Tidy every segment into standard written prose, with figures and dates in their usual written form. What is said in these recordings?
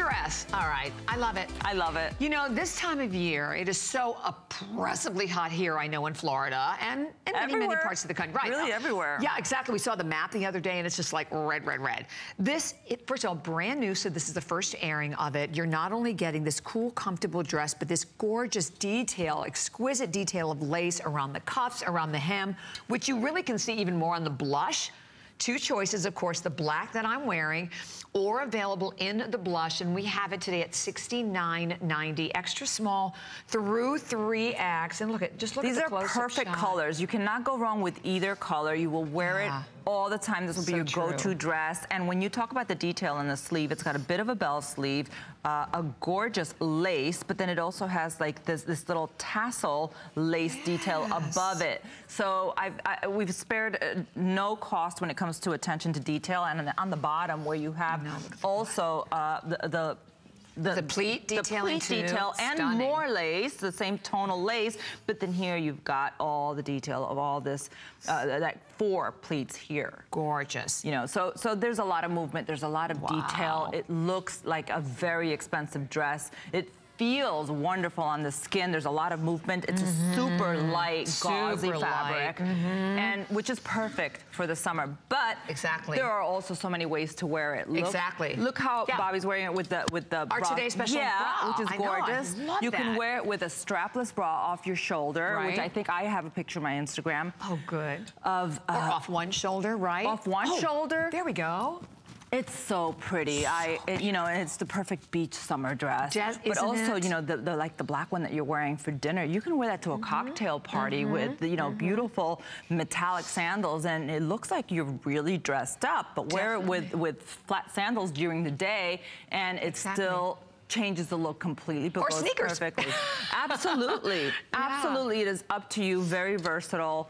dress. All right, I love it. I love it. You know, this time of year, it is so oppressively hot here, I know, in Florida, and in many parts of the country. Right. Really everywhere. Yeah, exactly. We saw the map the other day, and it's just like red, red, red. This, first of all, brand new, so this is the first airing of it. You're not only getting this cool, comfortable dress, but this gorgeous detail, exquisite detail of lace around the cuffs, around the hem, which you really can see even more on the blush. Two choices, of course, the black that I'm wearing, or available in the blush, and we have it today at $69.90, extra small through 3X. And look at, just look at the close-up These are perfect colors. You cannot go wrong with either color. You will wear it all the time. This will be your go-to dress. And when you talk about the detail in the sleeve, it's got a bit of a bell sleeve, a gorgeous lace, but then it also has like this little tassel lace detail above it. So we've spared no cost when it comes to attention to detail. And on the bottom where you have also the pleat detailing detail and more lace, the same tonal lace, but then here you've got all the detail of all this, that 4 pleats here. Gorgeous. You know, so there's a lot of movement, there's a lot of detail. It looks like a very expensive dress. It feels wonderful on the skin. There's a lot of movement. It's a super light, gauzy fabric, and which is perfect for the summer. But there are also so many ways to wear it. Look how Bobbi's wearing it with the our bra. today's special bra, which is gorgeous. I love you can wear it with a strapless bra off your shoulder, which I think I have a picture on my Instagram. Oh, good. Of or off one shoulder, right? Off one shoulder. There we go. It's so pretty. You know, and it's the perfect beach summer dress. But also, you know, like the black one that you're wearing for dinner, you can wear that to a cocktail party with, you know, beautiful metallic sandals, and it looks like you're really dressed up. But wear it with flat sandals during the day, and it still changes the look completely, but goes perfectly. Absolutely. Absolutely. It is up to you. Very versatile.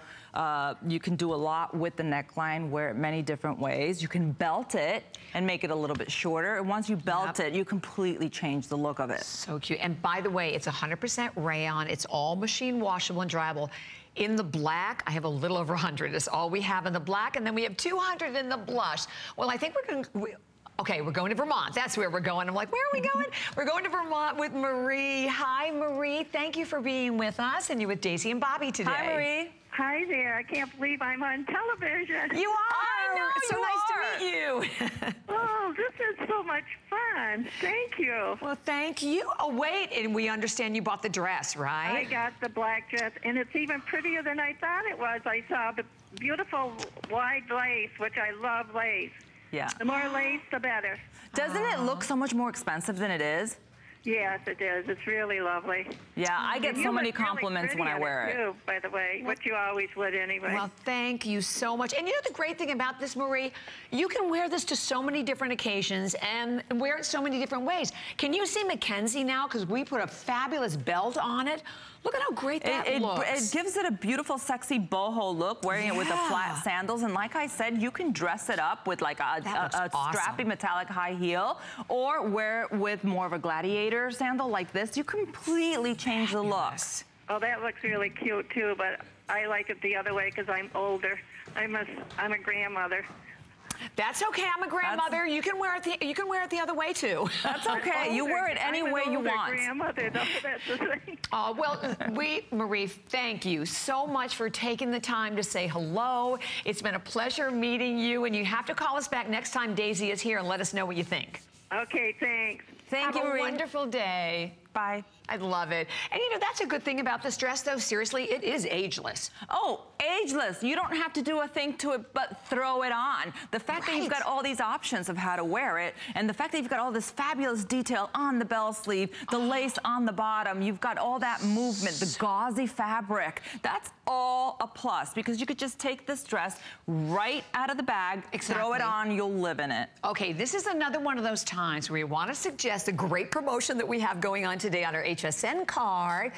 You can do a lot with the neckline, wear it many different ways. You can belt it and make it a little bit shorter. And once you belt it, you completely change the look of it. So cute. And by the way, it's 100% rayon. It's all machine washable and dryable. In the black, I have a little over 100. That's all we have in the black. And then we have 200 in the blush. Well, I think we're going to... Okay, we're going to Vermont. That's where we're going. I'm like, where are we going? We're going to Vermont with Marie. Hi, Marie. Thank you for being with us. And you're with Daisy and Bobby today. Hi, Marie. Hi there. I can't believe I'm on television. You are. I know. It's so nice to meet you. Oh, this is so much fun. Thank you. Well, thank you. Oh, wait. And we understand you bought the dress, right? I got the black dress, and it's even prettier than I thought it was. I saw the beautiful wide lace, which I love lace. Yeah. The more lace, the better. Doesn't it look so much more expensive than it is? Yes, it is. It's really lovely. Yeah, I get so many compliments when I wear it. Too, by the way, what you always would anyway. Well, thank you so much. And you know the great thing about this, Marie? You can wear this to so many different occasions and wear it so many different ways. Can you see Mackenzie now? Because we put a fabulous belt on it. Look at how great that looks. It gives it a beautiful, sexy boho look, wearing it with the flat sandals. And like I said, you can dress it up with like a strappy metallic high heel, or wear it with more of a gladiator sandal like this. You completely change the look. Oh, that looks really cute too, but I like it the other way because I'm older. I'm a grandmother. That's okay. I'm a grandmother. You can wear it the other way too. That's okay. You wear it any way you want. Grandmother, though, that's the thing. Well, Marie, thank you so much for taking the time to say hello. It's been a pleasure meeting you, and you have to call us back next time Daisy is here and let us know what you think. Okay, thanks. Thank you, Marie. Have a wonderful day. Bye. I love it. And you know, that's a good thing about this dress, though. Seriously, it is ageless. Oh, ageless. You don't have to do a thing to it but throw it on. The fact that you've got all these options of how to wear it, and the fact that you've got all this fabulous detail on the bell sleeve, the lace on the bottom, you've got all that movement, the gauzy fabric. That's all a plus, because you could just take this dress right out of the bag, throw it on, you'll live in it. Okay, this is another one of those times where we want to suggest a great promotion that we have going on today on our HSN card.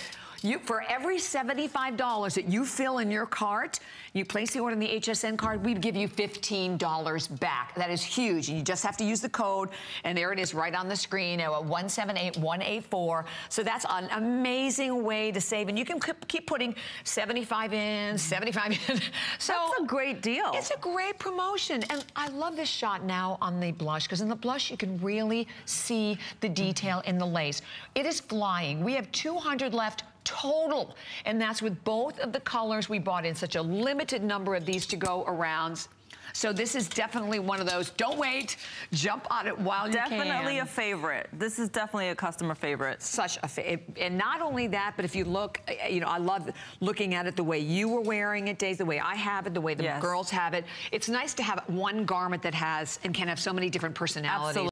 For every $75 that you fill in your cart, you place the order in the HSN card, we give you $15 back. That is huge. And you just have to use the code, and there it is right on the screen, 178184. So that's an amazing way to save. And you can keep putting 75 in, 75 in. So that's a great deal. It's a great promotion. And I love this shot now on the blush, because in the blush you can really see the detail in the lace. It is flying. We have 200 left total, and that's with both of the colors. We bought in such a limited number of these to go around. So this is definitely one of those, don't wait, jump on it while you can. Definitely a favorite. This is definitely a customer favorite. Such a and not only that, but if you look, you know, I love looking at it the way you were wearing it, Days, the way I have it, the way the girls have it. It's nice to have one garment that has and can have so many different personalities. Absolutely.